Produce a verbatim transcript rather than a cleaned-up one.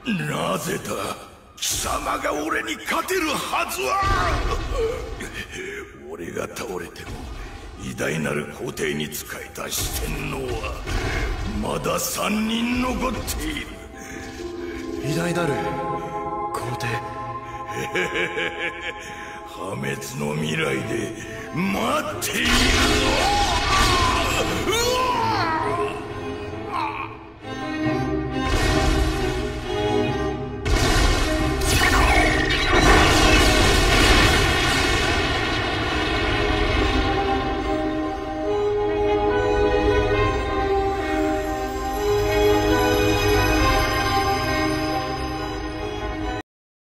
なぜだ。貴様が俺に勝てるはずは。俺が倒れても偉大なる皇帝に仕えた四天王はまだ三人残っている。 偉大なる皇帝。 破滅の未来で待っているぞ。うわ